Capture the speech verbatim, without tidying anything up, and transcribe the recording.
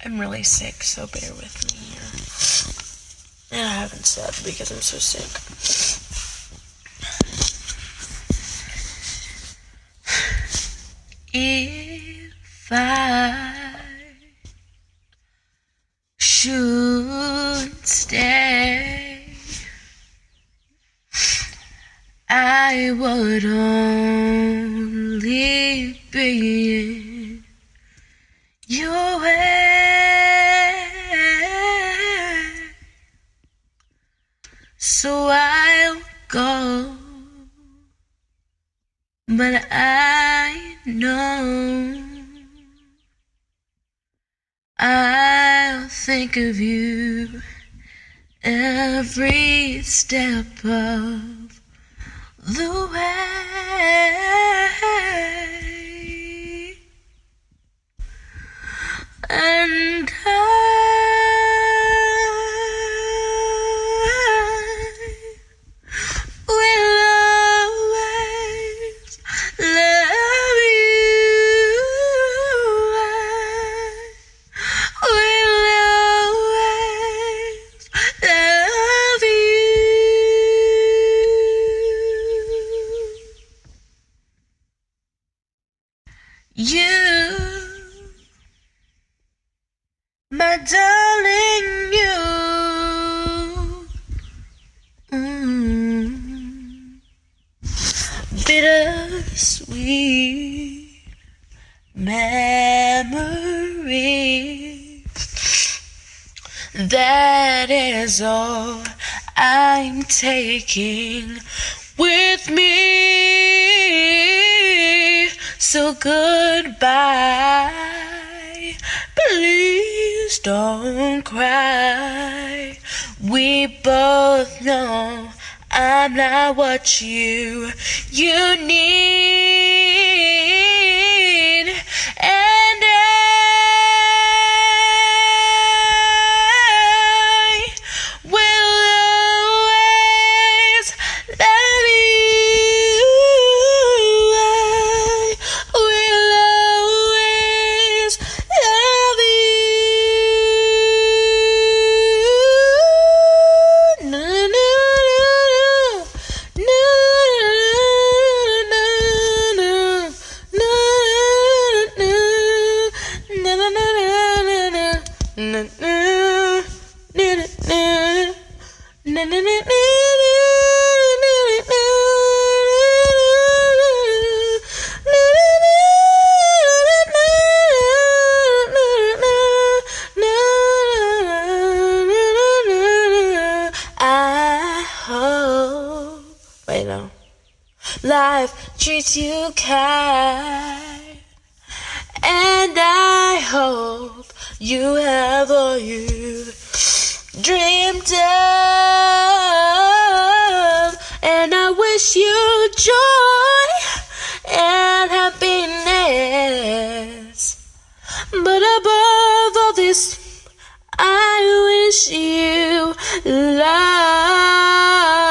I'm really sick, so bear with me here. And I haven't slept because I'm so sick. If I should stay, I would only be in your way. So I'll go, but I know I'll think of you every step of the way. And you, my darling, you. Mm. Bittersweet memory. That is all I'm taking with me. So goodbye, please don't cry. We both know I'm not what you, you need. And I will always love you. I will always love you. No, no, no, no, no, no, no, no, no, no. I hope, wait no, life treats you kind, and I hope you have all you dreamed of, and I wish you joy and happiness, but above all this, I wish you love.